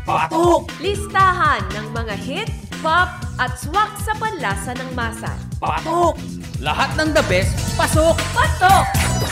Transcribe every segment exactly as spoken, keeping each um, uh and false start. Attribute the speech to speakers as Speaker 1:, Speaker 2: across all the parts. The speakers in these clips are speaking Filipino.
Speaker 1: Patok!
Speaker 2: Listahan ng mga hit, pop at swak sa panlasa ng masa.
Speaker 1: Patok! Lahat ng the best, pasok!
Speaker 2: Patok!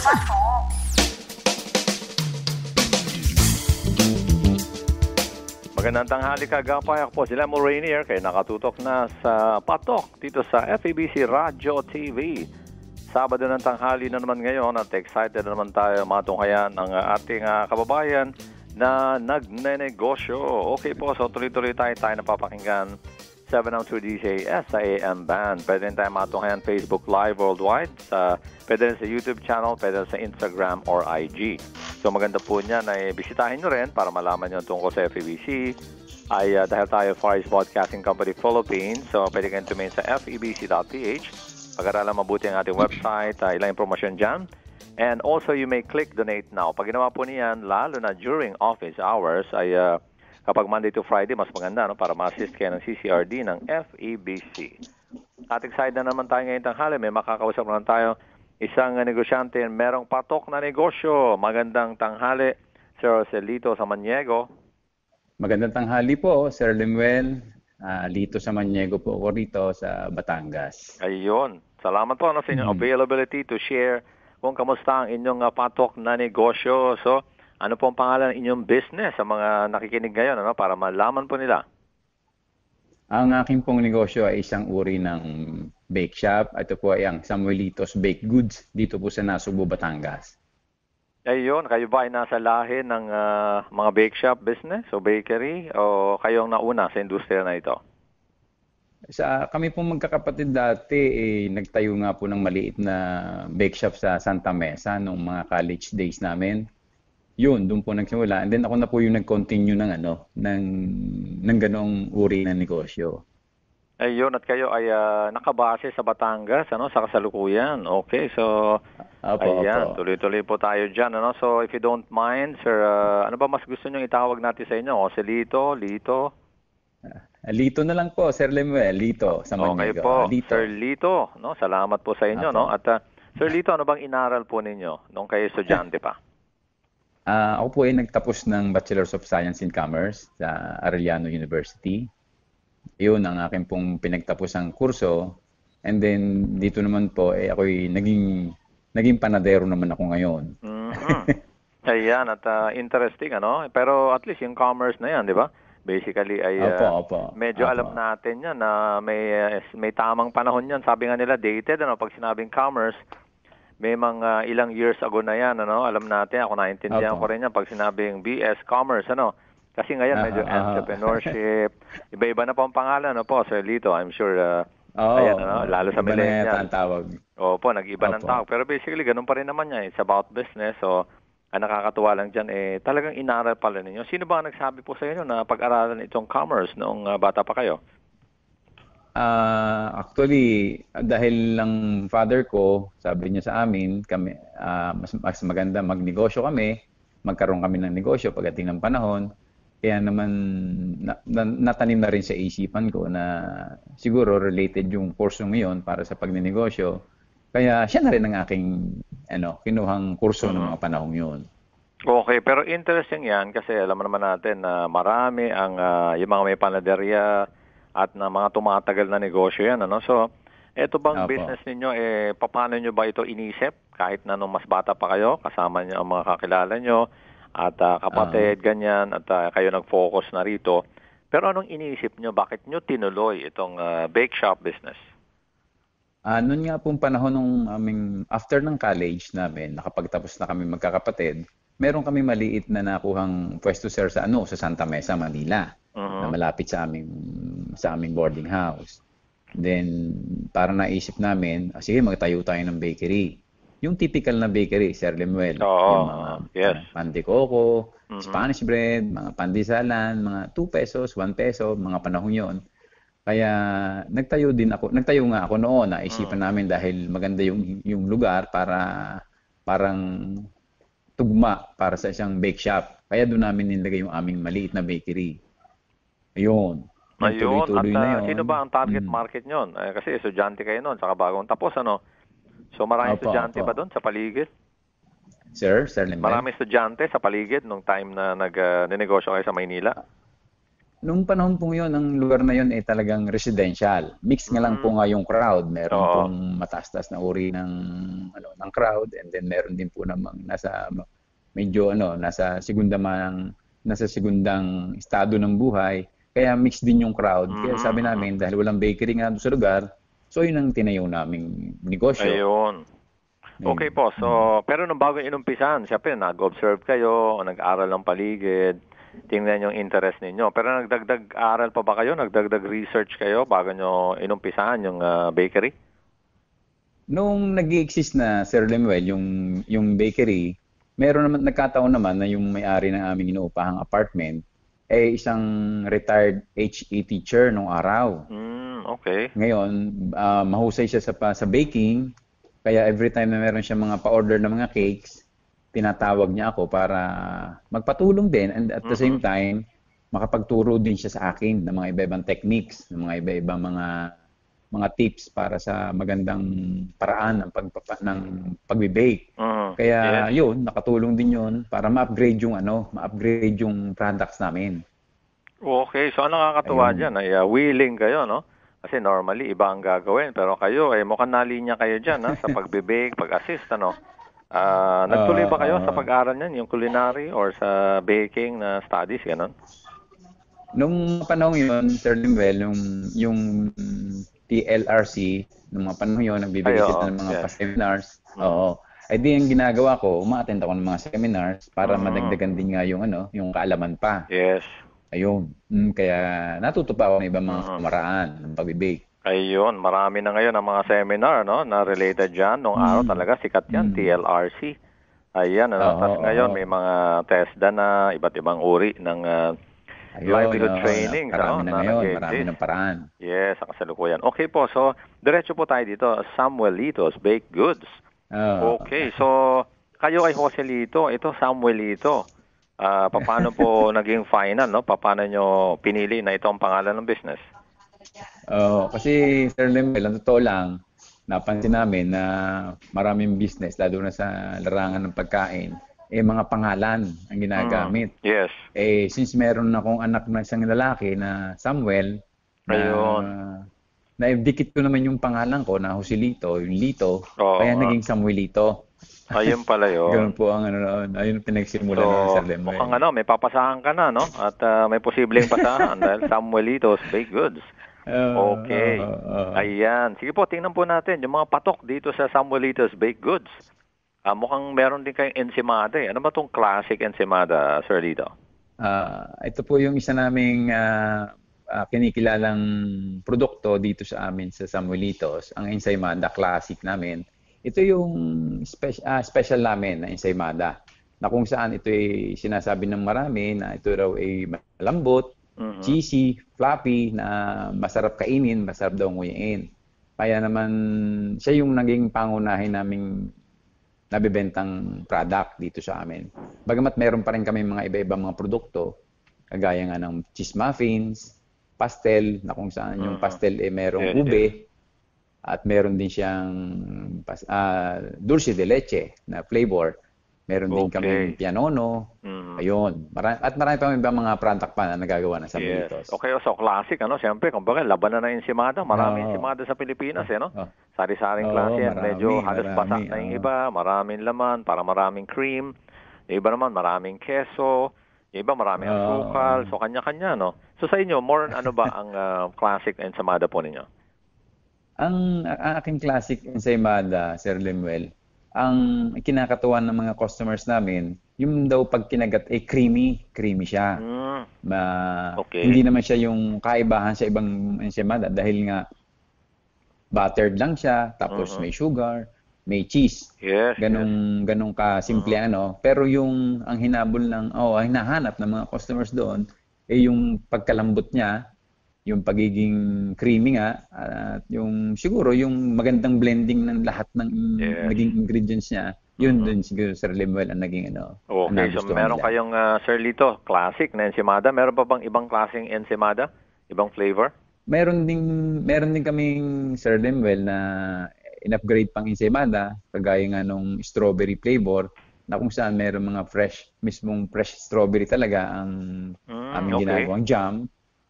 Speaker 3: Magandang tanghali kagapay. Ako po sila mo Rainier kayo nakatutok na sa Patok dito sa F E B C Radio T V. Sabado ng tanghali na naman ngayon at excited na naman tayo matunghayan ng ating uh, kababayan na nagnenegosyo. Okay po, so tuloy-tuloy tayo tayo napapakinggan seven oh two D J S sa A M Band. Pwede rin tayo matunghayan Facebook Live worldwide. Sa, pwede rin sa YouTube channel, pwede rin sa Instagram or I G. So maganda po niya na bisitahin nyo rin para malaman nyo tungkol sa F E B C. Ay uh, dahil tayo Far East Broadcasting Company Philippines, so pwede kayong tumingin sa F E B C dot P H. Pag-aralan mabuti ang ating website, uh, ilang impormasyon dyan. And also, you may click Donate Now. Pag ginawa po niyan, lalo na during office hours, ay uh, kapag Monday to Friday, mas maganda no, para ma-assist kayo ng C C R D ng F E B C. At excited na naman tayo ngayon tanghali. May makakausap naman tayo isang negosyante merong patok na negosyo. Magandang tanghali, Sir Celito Samaniego.
Speaker 4: Magandang tanghali po, Sir Lemuel. Uh, Lito Samaniego po ako rito sa Batangas.
Speaker 3: Ayun. Salamat po no, sa inyong mm-hmm. availability to share kung kamusta ang inyong uh, patok na negosyo. So, ano po ang pangalan ng inyong business sa mga nakikinig ngayon ano, para malaman po nila?
Speaker 4: Ang aking pong negosyo ay isang uri ng bake shop. Ito po ay ang Samuelitos Baked Goods dito po sa Nasugbu, Batangas.
Speaker 3: Ayun, kayo ba ay nasa lahi ng uh, mga bake shop business o bakery o kayong nauna sa industriya na ito?
Speaker 4: Sa kami pong magkakapatid dati, eh, nagtayo nga po ng maliit na bake shop sa Santa Mesa nung mga college days namin. Yun, doon po nagsimula. And then ako na po yung nag-continue ng ano, ng ng ganong uri ng negosyo.
Speaker 3: Ayun, at kayo ay uh, nakabase sa Batangas, ano, sa kasalukuyan. Okay, so
Speaker 4: Opo,
Speaker 3: ayan,
Speaker 4: opo.
Speaker 3: tuloy-tuloy po tayo dyan. Ano? So if you don't mind, sir, uh, ano ba mas gusto nyo itawag natin sa inyo? O si Lito, Lito?
Speaker 4: Uh, Lito na lang po, Sir Lemuel. Lito, sa
Speaker 3: Okay
Speaker 4: Maniego.
Speaker 3: po,
Speaker 4: Lito.
Speaker 3: Sir Lito. No? Salamat po sa inyo.
Speaker 4: Opo.
Speaker 3: No? At uh, Sir Lito, ano bang inaral po ninyo nung kayo estudyante pa?
Speaker 4: Uh, ako po ay nagtapos ng Bachelor's of Science in Commerce sa Arellano University. Yun ang aking pong pinagtapusang kurso. And then dito naman po, eh, ako'y naging... Naging panadero naman ako ngayon.
Speaker 3: Mm-hmm. Ayan, at uh, interesting, ano? Pero at least yung commerce na yan, di ba? Basically, ay uh,
Speaker 4: opo, opo,
Speaker 3: medyo
Speaker 4: opo.
Speaker 3: alam natin yan na may, uh, may tamang panahon yan. Sabi nga nila, dated, ano? Pag sinabing commerce, may mga ilang years ago na yan, ano? Alam natin, ako naintindihan
Speaker 4: Opo.
Speaker 3: ko rin yan pag sinabing B S Commerce, ano? Kasi ngayon, medyo
Speaker 4: uh, uh,
Speaker 3: entrepreneurship. Iba-iba na po ang pangalan, ano po, Sir Lito? I'm sure... Uh,
Speaker 4: Oo,
Speaker 3: ayan, ano, lalo sa millennial.
Speaker 4: tawag.
Speaker 3: Opo, nag-iba ng
Speaker 4: Opo.
Speaker 3: tawag. Pero basically, ganun pa rin naman niya. It's about business. So, ang nakakatuwa lang dyan, eh, talagang inaral pala ninyo. Sino ba ang nagsabi po sa inyo na pag-aralan itong commerce noong uh, bata pa kayo?
Speaker 4: Uh, actually, dahil lang father ko, sabi niya sa amin, kami, uh, mas, mas maganda magnegosyo kami, magkaroon kami ng negosyo pagdating ng panahon. Kaya naman na, na, natanim na rin sa isipan ko na siguro related yung kurso ngayon para sa pagnenegosyo. Kaya siya na rin ang aking ano, kinuhang kurso mm-hmm. ng mga panahong yun.
Speaker 3: Okay, pero interesting yan kasi alam naman natin na marami ang uh, yung mga may panaderya at na mga tumatagal na negosyo yan. Ano? So, eto bang
Speaker 4: Opo.
Speaker 3: business ninyo, eh, paano nyo ba ito inisip? Kahit na nung mas bata pa kayo, kasama nyo ang mga kakilala nyo, at uh, kapatid, uh, ganyan, at uh, kayo nag-focus na rito. Pero anong iniisip nyo? Bakit nyo tinuloy itong uh, bake shop business?
Speaker 4: Uh, noon nga pong panahon nung aming, after ng college namin, nakapagtapos na kami magkakapatid, meron kami maliit na nakuhang pwesto sir sa ano sa Santa Mesa, Manila, uh-huh. na malapit sa aming sa aming boarding house. Then para naisip namin, ah, sige magtayo tayo ng bakery. Yung typical na bakery, Sir Lemuel.
Speaker 3: Oo,
Speaker 4: yung mga
Speaker 3: yes.
Speaker 4: uh, pan de coco,
Speaker 3: mm-hmm.
Speaker 4: Spanish bread, mga pandisalan, mga two pesos, one peso, mga panahon yon. Kaya nagtayo din ako, nagtayo nga ako noon, naisipan mm. namin dahil maganda yung yung lugar para parang tugma para sa isang bake shop. Kaya doon namin nilagay yung aming maliit na bakery. Ayun.
Speaker 3: Ayun, at
Speaker 4: na
Speaker 3: uh,
Speaker 4: yun.
Speaker 3: sino ba ang target
Speaker 4: mm.
Speaker 3: market nyon? Eh, kasi estudyante kayo noon, saka bagong tapos, ano? So maraming
Speaker 4: Opo,
Speaker 3: estudyante
Speaker 4: opo.
Speaker 3: ba doon sa paligid?
Speaker 4: Sir, Sir Lemuel?
Speaker 3: Maraming estudyante sa paligid nung time na nag-nenegosyo uh, kayo sa Maynila?
Speaker 4: Nung panahon po yun, ang lugar na yun ay talagang residential. Mix nga lang po nga yung crowd. Meron
Speaker 3: Oo.
Speaker 4: pong mataas-taas na uri ng ano ng crowd, and then meron din po namang nasa medyo ano, nasa segunda mang nasa segundang estado ng buhay. Kaya mix din yung crowd. Kaya sabi namin, dahil walang bakery nga doon sa lugar, so yun ang tinayo naming negosyo.
Speaker 3: Ayun. Okay po. So, pero nung bago inumpisan, siyempre, nag-observe kayo, nag-aral ng paligid, tingnan yung interest ninyo. Pero nagdagdag aral pa ba kayo? Nagdagdag research kayo bago nyo inumpisahan yung ah, bakery?
Speaker 4: Nung nag-exist na, Sir Lemuel, yung, yung bakery, meron naman, nagkataon naman na yung may-ari ng aming inuupahang apartment, eh isang retired H E teacher nung araw.
Speaker 3: Mm, okay.
Speaker 4: Ngayon, ah, mahusay siya sa, pa- sa baking, kaya every time na meron siya mga pa-order ng mga cakes, tinatawag niya ako para magpatulong din, and at the same time, makapagturo din siya sa akin ng mga iba-ibang techniques, ng mga iba-ibang mga mga tips para sa magandang paraan ng pagpapa, ng pagbe-bake.
Speaker 3: Mhm.
Speaker 4: Kaya
Speaker 3: Yes.
Speaker 4: yun, nakatulong din yun para ma-upgrade yung ano, ma-upgrade yung products namin.
Speaker 3: Okay, so ang nakakatuwa
Speaker 4: Ayun.
Speaker 3: dyan ay ah, willing kayo, no? Kasi normally, iba ang gagawin. Pero kayo, ay mukhang nalinya kayo dyan, ha? Sa pagbe-bake, pag-assist, ano? Ah, nagtuloy ba kayo sa
Speaker 4: Ah,
Speaker 3: pag-aral niyan, yung culinary or sa baking na studies, gano'n?
Speaker 4: Nung panahon yun, Sir Limbel, yung, yung T L R C, nung mga panahon yun, nagbibigay
Speaker 3: Ay, oo,
Speaker 4: sila ng mga
Speaker 3: yes.
Speaker 4: pa-seminars. Oo. Ay di ang ginagawa ko, umaattend ako ng mga seminars para
Speaker 3: Mhm.
Speaker 4: madagdagan din nga yung ano, yung kaalaman pa.
Speaker 3: Yes.
Speaker 4: Ayun. Mm, kaya natuto pa ako ng ibang mga
Speaker 3: Mhm.
Speaker 4: kamaraan ng pag-bake.
Speaker 3: Ayun, marami na ngayon ang mga seminar, no? Na related dyan. Nung araw talaga, sikat yan,
Speaker 4: Mm.
Speaker 3: T L R C. Ayan, ano?
Speaker 4: Oo,
Speaker 3: Tapos ngayon,
Speaker 4: oo.
Speaker 3: may mga TESDA na, iba't ibang uri ng ah,
Speaker 4: Ayun,
Speaker 3: livelihood
Speaker 4: oo,
Speaker 3: training,
Speaker 4: marami
Speaker 3: no?
Speaker 4: na
Speaker 3: Na
Speaker 4: ngayon,
Speaker 3: nag-exist.
Speaker 4: marami ng paraan.
Speaker 3: Yes, sa kasalukuyan. Okay po, so diretso po tayo dito. Samuelitos Baked Goods.
Speaker 4: Oo.
Speaker 3: Okay, so kayo kay Joselito, ito Samuelito. Ah, paano po naging final, no? Paano nyo pinili na ito ang pangalan ng business?
Speaker 4: Oo, kasi Sir Lemel, ang totoo lang, napansin namin na maraming business, lalo na sa larangan ng pagkain, eh mga pangalan ang ginagamit.
Speaker 3: Yes.
Speaker 4: Eh, since meron akong anak na isang lalaki na Samuel, na
Speaker 3: Ayun.
Speaker 4: naibdikit ko naman yung pangalan ko na Joselito, yung Lito,
Speaker 3: Oo
Speaker 4: kaya
Speaker 3: nga.
Speaker 4: naging Samuelito.
Speaker 3: Ayun pala
Speaker 4: Ganun
Speaker 3: yun.
Speaker 4: po ang ano noon. Ayun ang pinagsimulan
Speaker 3: So,
Speaker 4: ng Sir Lemel.
Speaker 3: mukhang ano, may papasahan ka na, no? At ah, may posibleng pasahan dahil Samuelitos Baked Goods.
Speaker 4: Oo,
Speaker 3: Okay.
Speaker 4: oo, oo.
Speaker 3: Ayan. Sige po, tingnan po natin yung mga patok dito sa Samuelitos Baked Goods. Ah, mukhang meron din kayong ensimada eh. Ano ba tong classic ensimada, Sir Lito?
Speaker 4: Ah, ito po yung isa naming ah, ah, kinikilalang produkto dito sa amin sa Samuelitos, ang ensaymada classic namin. Ito yung spe- ah, special namin na ensaymada, na kung saan ito ay sinasabi ng marami na ito raw ay malambot,
Speaker 3: Mhm.
Speaker 4: cheesy, fluffy, na masarap kainin, masarap daw nguyain. Kaya naman siya yung naging pangunahin naming nabibentang product dito sa amin. Bagamat meron pa rin kami mga iba-ibang mga produkto, kagaya nga ng cheese muffins, pastel, na kung saan yung
Speaker 3: Mhm.
Speaker 4: pastel eh merong
Speaker 3: Yes,
Speaker 4: ube, at meron din siyang pas, ah, dulce de leche na flavor. Meron din
Speaker 3: Okay.
Speaker 4: kaming pianono.
Speaker 3: Mhm.
Speaker 4: Ayun. Mara- at marami pa ibang mga product pa na nagagawa ng
Speaker 3: Yes.
Speaker 4: Samuelitos.
Speaker 3: Okay, so classic, ano? Siyempre, kumbaga, laban na ng ensimada. Maraming
Speaker 4: Oo.
Speaker 3: ensimada sa Pilipinas, eh, no?
Speaker 4: Oh.
Speaker 3: Sari-saring
Speaker 4: Oo,
Speaker 3: klase yan.
Speaker 4: marami,
Speaker 3: Medyo halos
Speaker 4: marami,
Speaker 3: basa na yung
Speaker 4: oo.
Speaker 3: iba. Maraming laman, para maraming cream. Yung iba naman, maraming keso. Yung iba, maraming
Speaker 4: Oo.
Speaker 3: asukal. So, kanya-kanya, no? So, sa inyo, more on ano ba ang ah, classic ensimada po ninyo?
Speaker 4: Ang, ang aking classic ensaymada, Sir Lemuel, ang kinakatuwa ng mga customers namin, yung daw pag kinagat, eh creamy, creamy siya.
Speaker 3: Mm.
Speaker 4: Ma,
Speaker 3: Okay.
Speaker 4: Hindi naman siya yung kaibahan sa ibang ensaymada dahil nga buttered lang siya, tapos
Speaker 3: Mhm.
Speaker 4: may sugar, may cheese.
Speaker 3: Yes, yes.
Speaker 4: Ganong ganong ka simple ano, pero yung ang hinabol ng oh, ang hinahanap ng mga customers doon eh yung pagkalambot niya, yung pagiging creamy nga, at yung siguro yung magandang blending ng lahat ng
Speaker 3: Yes.
Speaker 4: naging ingredients niya. Yun
Speaker 3: Mhm.
Speaker 4: din siguro Sir Lemuel ang naging ano, ang
Speaker 3: Okay, so
Speaker 4: nagustuhan
Speaker 3: meron
Speaker 4: nila.
Speaker 3: kayong ah, Sir Lito, classic na ensimada. Meron pa bang ibang klaseng ensimada? Ibang flavor?
Speaker 4: Meron ding meron din kaming Sir Lemuel na in-upgrade pang ensaymada, kagaya nga nung strawberry flavor, na kung saan meron mga fresh, mismong fresh strawberry talaga ang
Speaker 3: Mm,
Speaker 4: aming
Speaker 3: okay.
Speaker 4: ginagawang jam.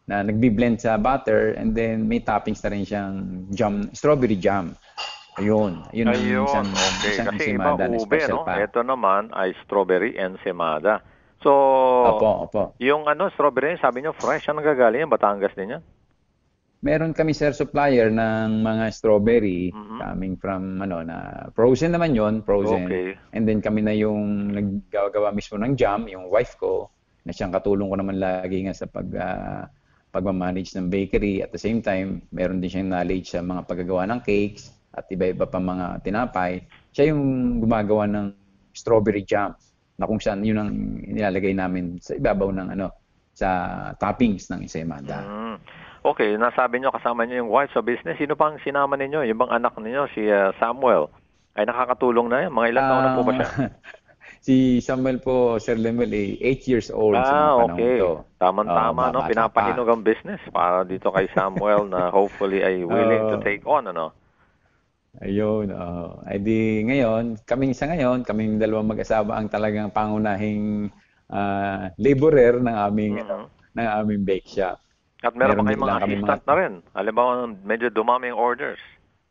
Speaker 4: na nagbi-blend sa butter and then may toppings na rin siyang jam, strawberry jam. Ayun, yun ang
Speaker 3: Ayun,
Speaker 4: isang,
Speaker 3: okay.
Speaker 4: isang
Speaker 3: Kasi iba
Speaker 4: ensaymada na
Speaker 3: ube,
Speaker 4: special
Speaker 3: no?
Speaker 4: pa.
Speaker 3: Ito naman ay strawberry ensaymada. So,
Speaker 4: Opo, opo.
Speaker 3: yung ano, strawberry, sabi nyo, fresh ang nagagaling yan, Batangas din yan.
Speaker 4: Meron kami sir supplier ng mga strawberry
Speaker 3: Mhm.
Speaker 4: coming from ano na frozen naman yon, frozen.
Speaker 3: Okay.
Speaker 4: And then kami na yung naggagawa mismo ng jam, yung wife ko, na siyang katulong ko naman lagi nga sa pag ah, pagmamanage ng bakery. At the same time, meron din siyang knowledge sa mga paggagawa ng cakes at iba-iba pa mga tinapay. Siya yung gumagawa ng strawberry jam na kung saan yun ang nilalagay namin sa ibabaw ng ano sa toppings ng ensaymada.
Speaker 3: Mm. Okay, nasabi nyo kasama nyo yung wife sa business. Sino pang sinama ninyo? Yung bang anak ninyo, si uh, Samuel, ay nakakatulong na yan. Mga ilang taon na po ba siya?
Speaker 4: Ah, si Samuel po, Sir Lemuel, eh, eight years old sa mga
Speaker 3: Ah,
Speaker 4: panahon
Speaker 3: okay.
Speaker 4: to.
Speaker 3: Tama-tama,
Speaker 4: Oh,
Speaker 3: no?
Speaker 4: bata
Speaker 3: Pinapahinog ang business para dito kay Samuel na hopefully ay willing to
Speaker 4: Oh.
Speaker 3: take on, ano?
Speaker 4: Ayun, oh. Ay di ngayon, kaming sa ngayon, kaming dalawang mag-asawa ang talagang pangunahing ah, laborer ng aming ano, ng aming bake shop.
Speaker 3: At meron,
Speaker 4: Meron
Speaker 3: pa
Speaker 4: din
Speaker 3: kayong mga
Speaker 4: lang kami
Speaker 3: assistant
Speaker 4: mga-
Speaker 3: na rin. Alam mo, medyo dumami yung orders.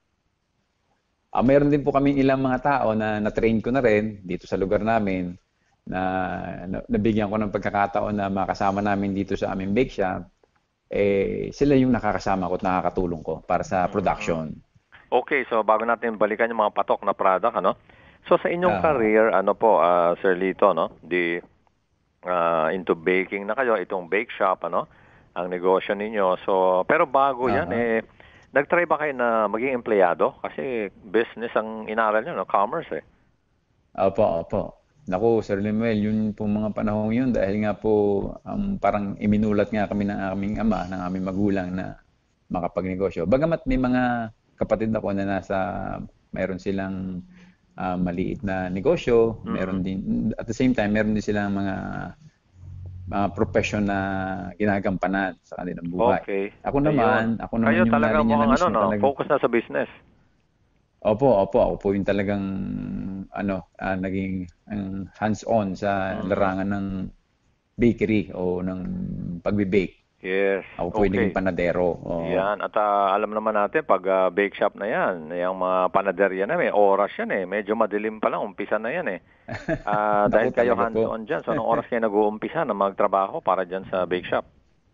Speaker 4: Ah, meron din po kaming ilang mga tao na na-train ko na rin dito sa lugar namin na, na nabigyan ko ng pagkakataon na makasama namin dito sa aming bake shop. Eh, sila yung nakakasama ko at nakakatulong ko para sa production.
Speaker 3: Okay, so bago natin balikan yung mga patok na product, ano? So sa inyong
Speaker 4: Ah.
Speaker 3: career, ano po, ah, Sir Lito, no? Di ah, into baking na kayo, itong bake shop, ano? Ang negosyo ninyo. So, pero bago yan,
Speaker 4: Aha.
Speaker 3: eh, nag-try ba kayo na maging empleyado? Kasi business ang inaral nyo, no? Commerce, eh.
Speaker 4: Opo, opo. Naku, Sir Lemuel, yun po mga panahon yun dahil nga po um, parang iminulat nga kami ng aming ama, ng aming magulang na makapagnegosyo. Bagamat may mga kapatid ako na nasa, mayroon silang ah, maliit na negosyo, meron din, at the same time, meron din silang mga mga profession na ginagampanan sa kanilang buhay.
Speaker 3: Okay.
Speaker 4: Ako naman,
Speaker 3: Ayun.
Speaker 4: ako naman
Speaker 3: Kayo
Speaker 4: yung
Speaker 3: talaga
Speaker 4: nalinya na
Speaker 3: mukhang ano,
Speaker 4: mismo
Speaker 3: no?
Speaker 4: talaga.
Speaker 3: Focus na sa business.
Speaker 4: Opo, opo. Ako po yung talagang ano, ah, naging ang hands-on sa larangan ng bakery o ng pagbe-bake.
Speaker 3: Yes.
Speaker 4: Ako po yung naging panadero. Oo.
Speaker 3: Yan. At ah, alam naman natin, pag ah, bake shop na yan, yung mga panaderya na, may oras yan eh. Medyo madilim pa lang, umpisa na yan eh. Ah,
Speaker 4: Naku,
Speaker 3: dahil kayo
Speaker 4: talaga po.
Speaker 3: hands-on dyan, so anong oras kayo nag-uumpisa na magtrabaho para dyan sa bake shop?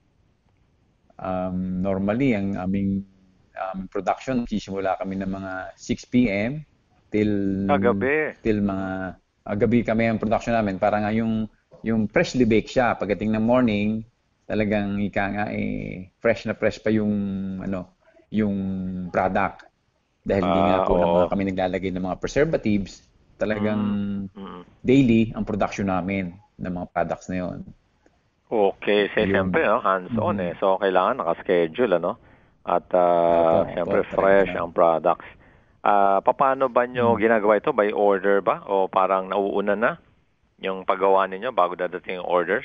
Speaker 4: Um, normally, ang aming um, production, sisimula kami ng mga six p m till
Speaker 3: Ah, gabi.
Speaker 4: till mga ah, gabi kami ang production namin. Para nga yung yung freshly baked siya pagdating ng morning, talagang ika nga eh fresh na fresh pa yung ano, yung product. Dahil hindi nga
Speaker 3: Ah,
Speaker 4: po na
Speaker 3: oo.
Speaker 4: mga kami naglalagay ng mga preservatives, talagang
Speaker 3: Mm.
Speaker 4: daily ang production namin ng mga products na yon.
Speaker 3: Okay. So,
Speaker 4: Yun.
Speaker 3: siyempre, no, hands-on eh. So, kailangan naka-schedule, ano? At ah,
Speaker 4: Opo, opo,
Speaker 3: siyempre,
Speaker 4: talaga
Speaker 3: fresh
Speaker 4: na.
Speaker 3: ang products. Ah, paano ba nyo ginagawa ito? By order ba? O parang nauuna na yung paggawa ninyo bago dadating yung orders?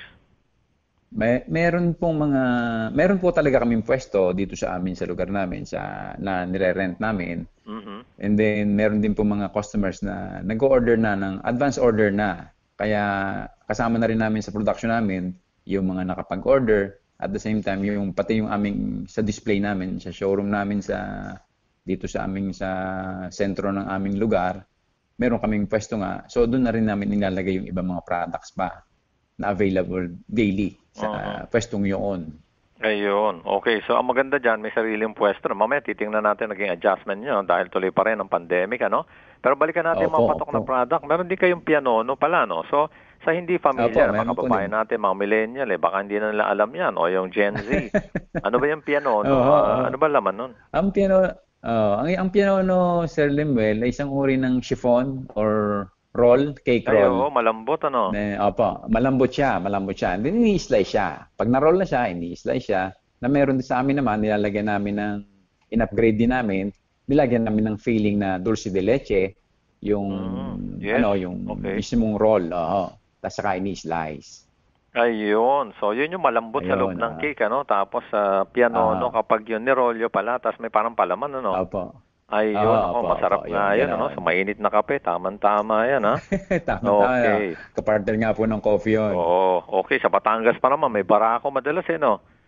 Speaker 4: May meron pong mga meron po talaga kaming pwesto dito sa amin sa lugar namin sa na nire-rent namin.
Speaker 3: Mhm.
Speaker 4: And then meron din po mga customers na nag-order na ng advance order na. Kaya kasama na rin namin sa production namin yung mga nakapag-order at the same time yung pati yung aming sa display namin sa showroom namin sa dito sa aming sa sentro ng aming lugar. Meron kaming pwesto nga. So doon na rin namin nilalagay yung ibang mga products pa na available daily sa
Speaker 3: Oo.
Speaker 4: pwestong yun.
Speaker 3: Ayun. Okay. So, ang maganda dyan, may sariling pwesto. Mamaya, titingnan natin naging adjustment nyo dahil tuloy pa rin ang pandemic, ano? Pero balikan natin yung mga
Speaker 4: Opo,
Speaker 3: patok na
Speaker 4: opo.
Speaker 3: product. Meron din kayong pianono pala, no? So, sa hindi familiar,
Speaker 4: Opo,
Speaker 3: mga
Speaker 4: meron po
Speaker 3: kababayan
Speaker 4: din.
Speaker 3: natin, mga millennial, eh, baka hindi na nila alam yan. O yung Gen Z. Ano ba yung pianono?
Speaker 4: Oo,
Speaker 3: Ah,
Speaker 4: oo.
Speaker 3: ano ba laman nun?
Speaker 4: Ang piano, oh, ang ang piano Sir Lemuel ay isang uri ng chiffon or roll, cake
Speaker 3: Ay, oo,
Speaker 4: roll.
Speaker 3: malambot, ano?
Speaker 4: Eh, opo, malambot siya, malambot siya. And then ini-slice siya. Pag na-roll na siya, ini-slice siya. Na meron din sa amin naman, nilalagyan namin ng, in-upgrade din namin, nilagyan namin ng filling na dulce de leche, yung,
Speaker 3: Mm, yes,
Speaker 4: ano, yung
Speaker 3: okay.
Speaker 4: mismong roll, oo. Tapos saka ini-slice.
Speaker 3: Ayun. So, yun yung malambot sa loob
Speaker 4: Ayun,
Speaker 3: ng
Speaker 4: ah.
Speaker 3: cake, ano? Tapos, sa pianono,
Speaker 4: Ah.
Speaker 3: kapag yun nirolyo pala, tapos may parang palaman, ano?
Speaker 4: Opo.
Speaker 3: Ayun,
Speaker 4: Oo,
Speaker 3: ako,
Speaker 4: opo,
Speaker 3: masarap
Speaker 4: opo,
Speaker 3: nga
Speaker 4: yun,
Speaker 3: yan, ano?
Speaker 4: ganon.
Speaker 3: Sa mainit na kape, tamang-tama yan, ha?
Speaker 4: Tama,
Speaker 3: Okay.
Speaker 4: tama. Kapartner nga po ng coffee yun.
Speaker 3: Oo, okay. Sa Batangas pa naman, may barako madalas, eh, no?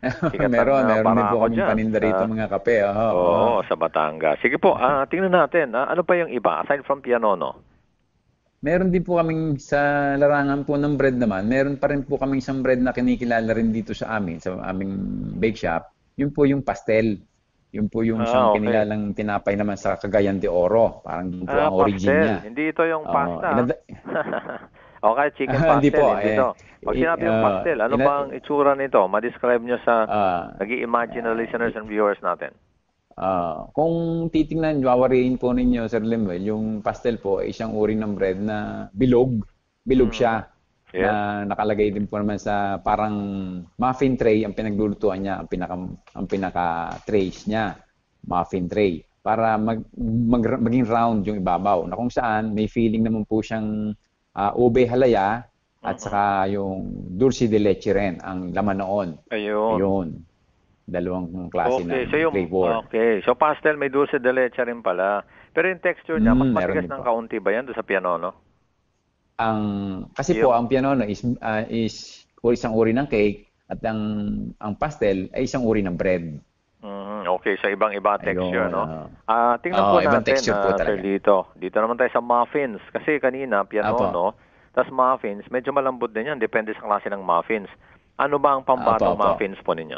Speaker 3: Sikat
Speaker 4: Meron,
Speaker 3: ang uh,
Speaker 4: meron din po
Speaker 3: barako
Speaker 4: kaming
Speaker 3: dyan.
Speaker 4: paninda rito
Speaker 3: Sa,
Speaker 4: mga kape. Oo,
Speaker 3: oo,
Speaker 4: oo.
Speaker 3: sa Batangas. Sige po, ah, tingnan natin. ah, ano pa yung iba? Aside from Pianono.
Speaker 4: Meron din po kaming sa larangan po ng bread naman, meron pa rin po kaming isang bread na kinikilala rin dito sa amin, sa aming bake shop. Yun po yung pastel. Yun po yung isang
Speaker 3: Ah, okay.
Speaker 4: kinilalang tinapay naman sa Cagayan de Oro. Parang yun po
Speaker 3: Ah,
Speaker 4: ang origin
Speaker 3: pastel.
Speaker 4: niya.
Speaker 3: Hindi ito yung
Speaker 4: Oo,
Speaker 3: pasta. ah.
Speaker 4: inada-
Speaker 3: Okay, chicken
Speaker 4: Hindi
Speaker 3: pastel.
Speaker 4: po,
Speaker 3: Hindi
Speaker 4: eh,
Speaker 3: ito. Pag
Speaker 4: i-
Speaker 3: sinabi yung
Speaker 4: ah,
Speaker 3: pastel, ano
Speaker 4: ina-
Speaker 3: ba ang itsura nito? Ma-describe nyo sa
Speaker 4: ah,
Speaker 3: nag-i-imagine na listeners and viewers natin.
Speaker 4: ah, kung titingnan, wawariin po ninyo, Sir Lemuel, yung pastel po ay isang uri ng bread na bilog. Bilog
Speaker 3: Mm.
Speaker 4: siya.
Speaker 3: Yes.
Speaker 4: Na nakalagay din po naman sa parang muffin tray ang pinaglulutuan niya, ang pinaka ang pinaka trays niya, muffin tray para mag, mag- maging round yung ibabaw na kung saan may feeling naman po siyang ah, ube halaya at saka yung dulce de leche rin ang laman noon.
Speaker 3: Ayun.
Speaker 4: Ayun. Dalawang klase
Speaker 3: Okay,
Speaker 4: ng
Speaker 3: so yung,
Speaker 4: flavor.
Speaker 3: okay. So pastel may dulce de leche rin pala. Pero yung texture niya, mas
Speaker 4: Mm, meron
Speaker 3: matigas
Speaker 4: din
Speaker 3: ng
Speaker 4: po.
Speaker 3: kaunti ba yan doon sa Pianono?
Speaker 4: Ang kasi
Speaker 3: Yung-
Speaker 4: po ang pianono is ah, is uri isang uri ng cake at ang ang pastel ay isang uri ng bread.
Speaker 3: Mhm, okay, sa ibang-iba texture,
Speaker 4: Ayun,
Speaker 3: no?
Speaker 4: oo.
Speaker 3: Ah, tingnan
Speaker 4: Oo,
Speaker 3: po
Speaker 4: ibang
Speaker 3: natin,
Speaker 4: texture po
Speaker 3: ah, Sir
Speaker 4: talaga.
Speaker 3: Lito. Dito naman tayo sa muffins. Kasi kanina, pianono, tas muffins, medyo malambot din yan. Depende sa klase ng muffins. Ano ba ang pambatong
Speaker 4: Apo, apo.
Speaker 3: muffins po ninyo?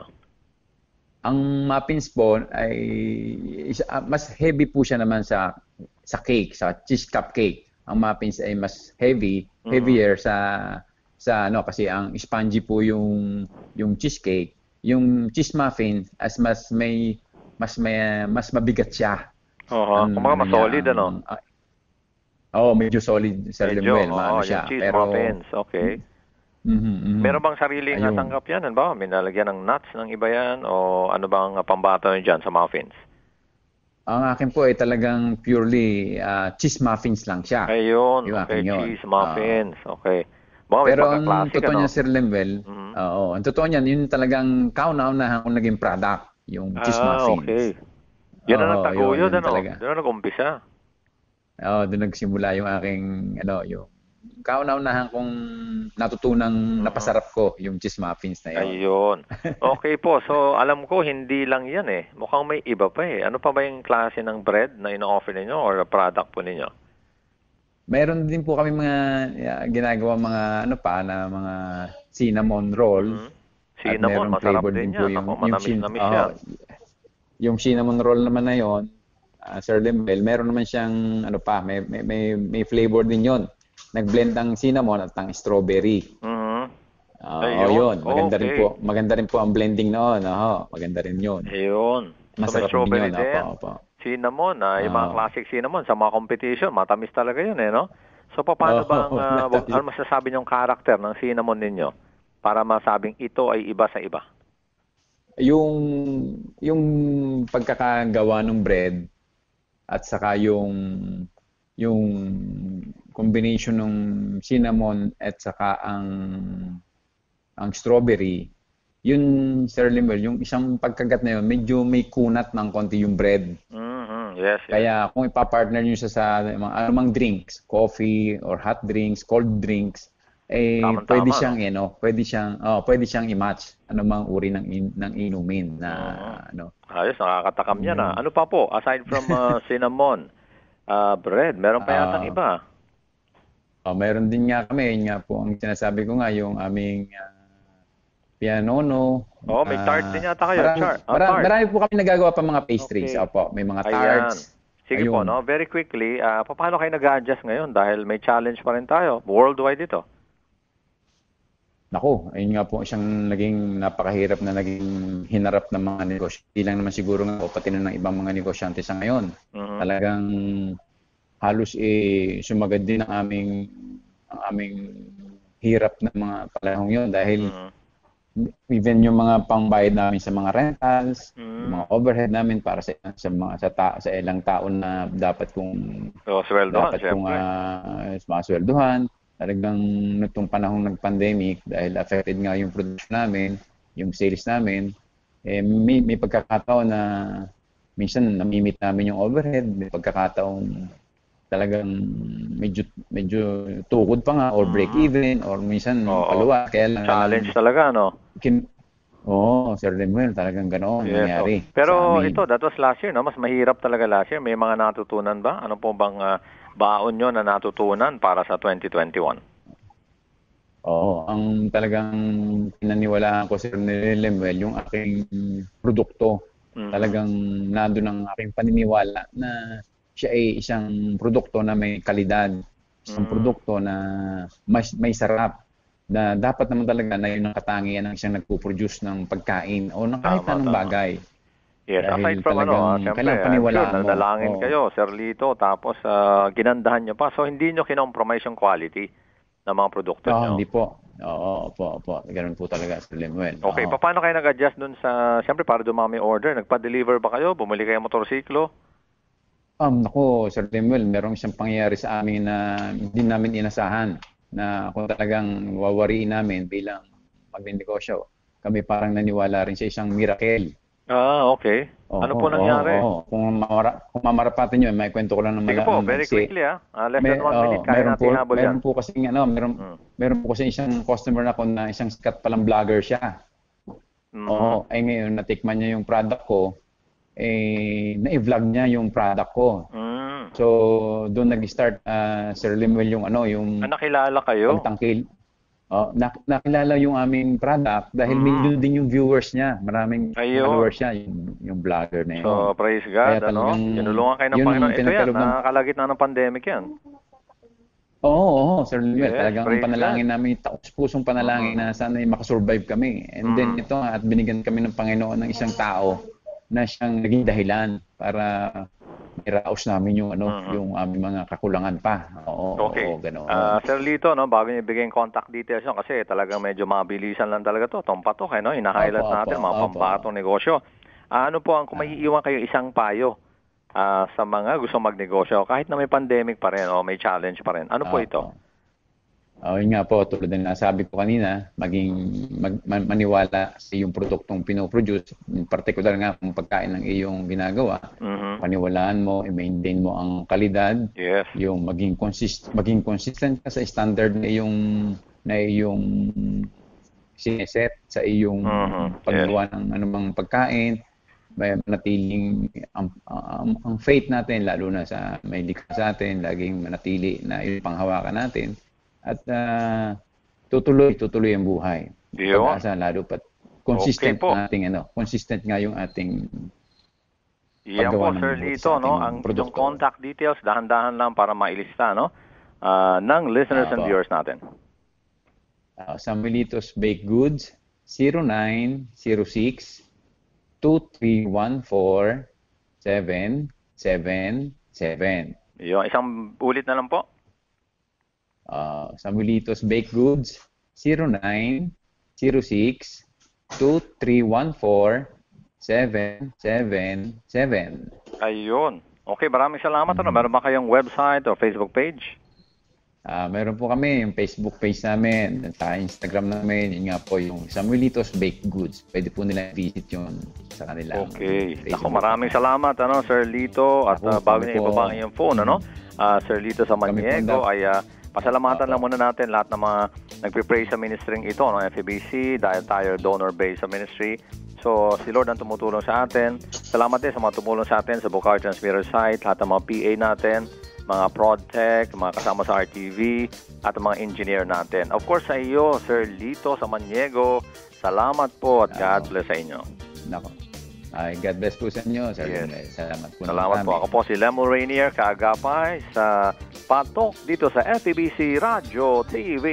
Speaker 4: Ang muffins po ay is, ah, mas heavy po siya naman sa sa cake, sa cheese cupcake. Ang muffins ay mas heavy,
Speaker 3: Mhm.
Speaker 4: heavier sa sa ano kasi ang spongy po yung yung cheesecake. Yung cheese muffin as mas may mas may mas mabigat siya.
Speaker 3: Oo,
Speaker 4: Ang
Speaker 3: kumbaga
Speaker 4: ano
Speaker 3: mas
Speaker 4: niya,
Speaker 3: solid, ano?
Speaker 4: ang- ah, Oo, medyo solid sa
Speaker 3: Medyo,
Speaker 4: Lemuel,
Speaker 3: oo,
Speaker 4: maano
Speaker 3: yung
Speaker 4: siya.
Speaker 3: cheese
Speaker 4: Pero
Speaker 3: muffins, okay.
Speaker 4: Mhm, mhm.
Speaker 3: Meron bang sariling
Speaker 4: Ayun.
Speaker 3: natanggap yan? Ano ba? May nalagyan ng nuts ng iba yan? O ano bang pambato nyo dyan sa muffins?
Speaker 4: Ang akin po ay talagang purely ah, cheese muffins lang siya.
Speaker 3: Ayun,
Speaker 4: Yung
Speaker 3: okay,
Speaker 4: akin yun.
Speaker 3: cheese muffins, okay. Baka may
Speaker 4: Pero ang
Speaker 3: pagka-classic,
Speaker 4: totoo
Speaker 3: ano?
Speaker 4: niya, Sir Lemuel,
Speaker 3: Mhm.
Speaker 4: oo, ang totoo niyan, yun talagang kauna-unahan kong naging product, yung cheese
Speaker 3: Ah,
Speaker 4: muffins.
Speaker 3: okay. Yan ang
Speaker 4: Oo,
Speaker 3: nagtaguyod,
Speaker 4: yun, yun
Speaker 3: ano?
Speaker 4: talaga.
Speaker 3: Doon ang nag-umpisa.
Speaker 4: Oo, doon nagsimula yung aking, ano, yung kauna-unahan kong natutunang napasarap ko, yung cheese muffins na yun.
Speaker 3: Ayun. Okay po. So, alam ko, hindi lang yan eh. Mukhang may iba pa eh. Ano pa ba yung klase ng bread na ino-offer ninyo or product po ninyo?
Speaker 4: Meron din po kami mga yeah, ginagawa mga ano pa na mga cinnamon roll.
Speaker 3: Mhm. Cinnamon,
Speaker 4: At merong
Speaker 3: masarap
Speaker 4: flavor
Speaker 3: din
Speaker 4: po
Speaker 3: yan.
Speaker 4: yung,
Speaker 3: Ako,
Speaker 4: yung,
Speaker 3: manamis-namis
Speaker 4: oo,
Speaker 3: yan.
Speaker 4: yung cinnamon roll naman na yon, uh, Sir Lemuel, meron naman siyang ano pa, may may may, may flavor din yon. Nag-blend ang cinnamon at ang strawberry.
Speaker 3: Mhm.
Speaker 4: Oo,
Speaker 3: Ayun,
Speaker 4: yun. Maganda rin
Speaker 3: okay.
Speaker 4: po. Maganda rin po ang blending noon. Oo, maganda rin yun.
Speaker 3: Ayun. So, may
Speaker 4: Masarap din
Speaker 3: strawberry
Speaker 4: yun.
Speaker 3: din.
Speaker 4: Opo, opo.
Speaker 3: Cinnamon, ah, yung mga
Speaker 4: Oo.
Speaker 3: classic cinnamon sa mga competition, matamis talaga yun eh, no? So, paano
Speaker 4: Oo,
Speaker 3: bang, ah,
Speaker 4: matamis.
Speaker 3: ano masasabi niyong karakter ng cinnamon ninyo para masabing ito ay iba sa iba?
Speaker 4: Yung yung pagkakagawa ng bread at saka yung yung combination ng cinnamon at saka ang ang strawberry, yun, Sir Lemuel, yung isang pagkagat na yun, medyo may kunat ng konti yung bread.
Speaker 3: Mhm. Yes, yes.
Speaker 4: Kaya kung ipapartner nyo siya sa mga anumang drinks, coffee or hot drinks, cold drinks, eh
Speaker 3: Tamang-tama,
Speaker 4: pwede
Speaker 3: no?
Speaker 4: siyang ano, pwede siyang oh, pwede siyang i-match anumang uri ng in, ng inumin na
Speaker 3: Oo.
Speaker 4: ano.
Speaker 3: Ayos, nakakatakam yan ah.
Speaker 4: Mm.
Speaker 3: Ano pa po, aside from ah, cinnamon, ah, bread, meron pa yatang
Speaker 4: Ah.
Speaker 3: iba.
Speaker 4: Oh, meron din nga kami, yun nga po ang sinasabi ko nga yung aming ah, pianono.
Speaker 3: Oo, may tart
Speaker 4: ah,
Speaker 3: din yata kayo,
Speaker 4: Marami,
Speaker 3: char- ah,
Speaker 4: marami,
Speaker 3: tart.
Speaker 4: marami po kami nagagawa pa mga pastries.
Speaker 3: Okay.
Speaker 4: Opo, may mga
Speaker 3: Ayan.
Speaker 4: tarts.
Speaker 3: Sige po,
Speaker 4: Ayun.
Speaker 3: no? Very quickly, ah, paano kayo nag-adjust ngayon? Dahil may challenge pa rin tayo. Worldwide ito.
Speaker 4: Nako, ayun nga po siyang naging napakahirap na naging hinarap ng mga negosyo. Hindi lang naman siguro nga po, pati na ng ibang mga negosyante sa ngayon.
Speaker 3: Mhm.
Speaker 4: Talagang halos eh sumagad din ang aming ang aming hirap ng mga panahong yun dahil
Speaker 3: Mhm.
Speaker 4: even yung mga pangbayad namin sa mga rentals,
Speaker 3: Mm.
Speaker 4: yung mga overhead namin para sa sa mga sa, ta, sa ilang taon na dapat kong
Speaker 3: So, sweldohan,
Speaker 4: dapat kong
Speaker 3: syempre.
Speaker 4: uh, masweldohan. Talagang nitong panahong nag-pandemic dahil affected nga yung production namin, yung sales namin, eh, may, may pagkakataon na minsan namimit namin yung overhead, may pagkakataon talagang medyo medyo tukod pa nga or break
Speaker 3: Mhm.
Speaker 4: even or minsan
Speaker 3: Oo.
Speaker 4: paluwa kaya lang
Speaker 3: Challenge talaga, no?
Speaker 4: kin, Oo, Sir Lemuel, talagang ganoon
Speaker 3: Yes,
Speaker 4: nangyari
Speaker 3: okay. Pero
Speaker 4: sa amin.
Speaker 3: ito, that was last year, no? Mas mahirap talaga last year. May mga natutunan ba? Ano po bang ah, baon nyo na natutunan para sa twenty twenty-one?
Speaker 4: Oo, ang talagang pinaniwalaan ko, Sir Lemuel, yung aking produkto.
Speaker 3: Mhm.
Speaker 4: Talagang nandun ang aking paniniwala na siya ay isang produkto na may kalidad, isang
Speaker 3: Mm.
Speaker 4: produkto na mas, may sarap, na dapat naman talaga na yun ang katangian ng isang nagpo-produce ng pagkain o ng kahit
Speaker 3: Tama,
Speaker 4: anong
Speaker 3: tama.
Speaker 4: bagay.
Speaker 3: Yes,
Speaker 4: Dahil
Speaker 3: aside from ano, ah,
Speaker 4: talagang
Speaker 3: siyempre,
Speaker 4: kailangan
Speaker 3: I'm
Speaker 4: paniwalaan
Speaker 3: sure,
Speaker 4: mo.
Speaker 3: nanalangin
Speaker 4: Oo.
Speaker 3: kayo, Sir Lito, tapos ah, ginandahan nyo pa. So, hindi nyo kinompromise yung quality ng mga produkto
Speaker 4: Oo,
Speaker 3: nyo.
Speaker 4: hindi po. Oo, opo, opo. Ganun po talaga, Sir Lemuel.
Speaker 3: Okay,
Speaker 4: Oo.
Speaker 3: paano kayo nag-adjust dun sa, siyempre, para dumami order? Nagpa-deliver ba kayo? Bumili kayo motorsiklo?
Speaker 4: Um, naku, Sir Lemuel, merong isang pangyayari sa amin na hindi namin inasahan na kung talagang wawariin namin bilang magnenegosyo. Kami parang naniwala rin sa isang miracle.
Speaker 3: Ah, okay.
Speaker 4: Oo,
Speaker 3: Ano po nangyari?
Speaker 4: oo, oo. Kung, mamara, kung mamarapatin nyo, may kwento ko lang ng
Speaker 3: Sige
Speaker 4: mala-
Speaker 3: po,
Speaker 4: ng
Speaker 3: very
Speaker 4: maiksi.
Speaker 3: quickly ah. Ah, less
Speaker 4: May,
Speaker 3: than one
Speaker 4: oo,
Speaker 3: minute, kaya
Speaker 4: meron
Speaker 3: natin
Speaker 4: po,
Speaker 3: habol yan.
Speaker 4: meron po kasi ano, meron,
Speaker 3: Mm.
Speaker 4: meron po kasi isang customer na ko na isang sikat palang vlogger siya.
Speaker 3: Mhm.
Speaker 4: Oo, ay ngayon natikman niya yung product ko, eh na-vlog niya yung product ko.
Speaker 3: Mm.
Speaker 4: So doon nag-start ah, Sir Lemuel yung ano, yung
Speaker 3: Ah, nakilala kayo?
Speaker 4: pagtangkil. Oh, nak- nakilala yung aming product dahil
Speaker 3: Mhm.
Speaker 4: medyo din yung viewers niya. Maraming
Speaker 3: Ayun.
Speaker 4: followers siya, yung, yung vlogger na yun.
Speaker 3: So, praise
Speaker 4: Kaya
Speaker 3: God, ano?
Speaker 4: talagang
Speaker 3: Tinulungan kayo ng
Speaker 4: yun ang
Speaker 3: Panginoon. Ito yan,
Speaker 4: pinagkaloob ng-
Speaker 3: nakakalagit na ng pandemic yan.
Speaker 4: Oo, oo, Sir Lemuel.
Speaker 3: Yes,
Speaker 4: Talagang
Speaker 3: praise
Speaker 4: ang panalangin namin, taos-pusong panalangin na sana ay makasurvive kami. And then
Speaker 3: Mhm.
Speaker 4: ito nga, at binigyan kami ng Panginoon ng isang tao na siyang naging dahilan para iraos namin yung ano,
Speaker 3: Mhm.
Speaker 4: yung aming mga kakulangan pa. Oo,
Speaker 3: Okay.
Speaker 4: oo, ganoon.
Speaker 3: Ah, Sir Lito, no, bago niyo ibigay yung contact details nyo, kasi talagang medyo mabilisan lang talaga to. Tompatok, eh, no? Ina-highlight
Speaker 4: Opo, opo,
Speaker 3: natin, mga
Speaker 4: opo.
Speaker 3: pampatong negosyo. Ah, ano po, ang kung may iiwan kayo isang payo ah, sa mga gusto magnegosyo, kahit na may pandemic pa rin o may challenge pa rin, ano po ito?
Speaker 4: Oh, yun nga po, tulad ng nasabi ko kanina, maging mag, man- maniwala sa iyong produktong pinoproduce, in particular nga kung pagkain ng iyong ginagawa,
Speaker 3: Mhm.
Speaker 4: paniwalaan mo, i-maintain mo ang kalidad,
Speaker 3: Yes.
Speaker 4: yung maging consist maging consistent ka sa standard na iyong na iyong sineset sa iyong
Speaker 3: Mhm,
Speaker 4: paggawa ng anumang pagkain, may manatiling ang, ang, ang faith natin, lalo na sa may likha sa atin, laging manatili na yung panghawakan natin at ah, tutuloy tutuloy ang buhay.
Speaker 3: Yun.
Speaker 4: Pag-asa, lalo pat consistent
Speaker 3: Okay po.
Speaker 4: ang ating ano, consistent nga yung ating
Speaker 3: Yan po,
Speaker 4: paggawa ng
Speaker 3: Sir
Speaker 4: mabuti
Speaker 3: Lito,
Speaker 4: sa
Speaker 3: no?
Speaker 4: ating
Speaker 3: Ang
Speaker 4: produkto.
Speaker 3: yung contact details, dahan-dahan lang para mailista, no? Ah, ng listeners and
Speaker 4: Apo.
Speaker 3: viewers natin.
Speaker 4: Uh, Samuelitos Baked Goods, zero nine zero six two three one four seven seven seven.
Speaker 3: Yung isang ulit na lang po.
Speaker 4: Uh, Samuelitos Baked Goods, zero nine zero six two three one four seven seven seven.
Speaker 3: Ayun. Okay, maraming salamat. Ano? Meron ba kayong website o Facebook page?
Speaker 4: Ah, meron po kami yung Facebook page namin, sa Instagram namin, yun nga po yung Samuelitos Baked Goods. Pwede po nila visit yun sa kanila.
Speaker 3: Okay. Ako, maraming salamat, ano, Sir Lito. At
Speaker 4: Ako,
Speaker 3: uh, bago
Speaker 4: kami
Speaker 3: niya
Speaker 4: po.
Speaker 3: ibaba ang iyong phone, ano, ah, Sir Lito sa
Speaker 4: Kami po,
Speaker 3: Maniego,
Speaker 4: Dap.
Speaker 3: ay ah, pasalamatan
Speaker 4: Opo.
Speaker 3: lang muna natin lahat ng mga nagpipray sa ministering ito, no, F E B C, dahil tayo donor-based sa ministry. So, si Lord ang tumutulong sa atin. Salamat din sa mga tumulong sa atin sa Bukawi Transmitter site, lahat ng mga P A natin, mga ProdTech, mga kasama sa R T V, at ang mga engineer natin. Of course, sa iyo, Sir Lito sa Maniego, salamat po at God bless sa inyo.
Speaker 4: Nako. Ay, God bless po sa inyo, Sir
Speaker 3: Yes.
Speaker 4: Lemuel. Salamat po. ng
Speaker 3: Salamat po.
Speaker 4: marami.
Speaker 3: Ako po si Lemo Rainier, kaagapay sa Patok dito sa F E B C Radio T V.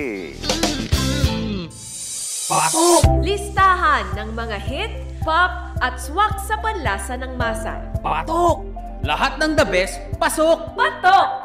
Speaker 2: Listahan ng mga hit, pop, at swak sa panlasa ng masa.
Speaker 1: Patok! Lahat ng the best, pasok!
Speaker 2: Patok!